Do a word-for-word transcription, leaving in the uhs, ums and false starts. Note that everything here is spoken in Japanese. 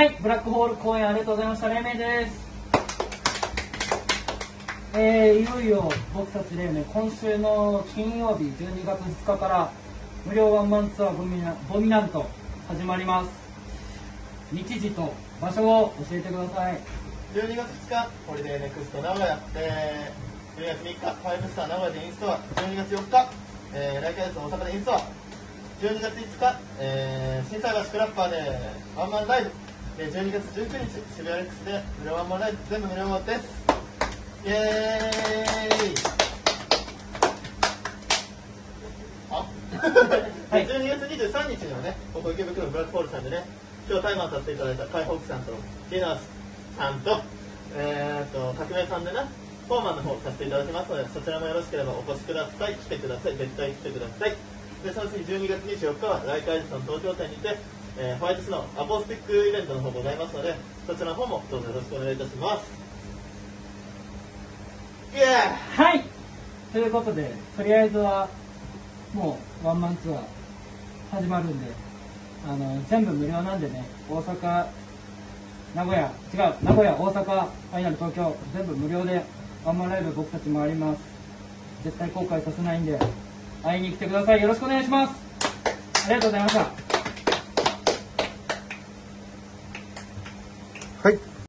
はい、ブラックホール公演ありがとうございました。黎明です。えー、いよいよ僕たち黎明、今週の金曜日じゅうにがつふつかから無料ワンマンツアーボミナボミナント始まります。日時と場所を教えてください。 じゅうにがつふつか、ホリデーネクスト名古屋、えー、じゅうにがつみっか、ファイブスター名古屋でインストア、じゅうにがつよっか、えー、ライカイス大阪でインストア、じゅうにがついつか、えー、心斎橋クラッパーでワンマンライブ、でじゅうにがつじゅうくにち、渋谷レックスで無料ワンマンライブ、全部無料です。イエーイあはい、じゅうにがつにじゅうさんにちにはね、ここ池袋のブラックホールさんでね、今日タイマーさせていただいた海北さんとディナーさんと、えー、と革命さんでね、フォーマンの方させていただきますので、そちらもよろしければお越しください。来てください。絶対来てください。で、その次じゅうにがつにじゅうよっかはライカイズさん東京店にて、えー、ホワイトスノーアコースティックイベントの方ございますので、そちらの方もどうぞよろしくお願いいたします。イエーイ。 はい、ということで、とりあえずはもうワンマンツアー始まるんで、あの全部無料なんでね、大阪、名古屋、違う、名古屋、大阪、ファイナル東京、全部無料でワンマンライブ僕たち回ります。絶対後悔させないんで、会いに来てください。よろしくお願いします。ありがとうございました。 はい。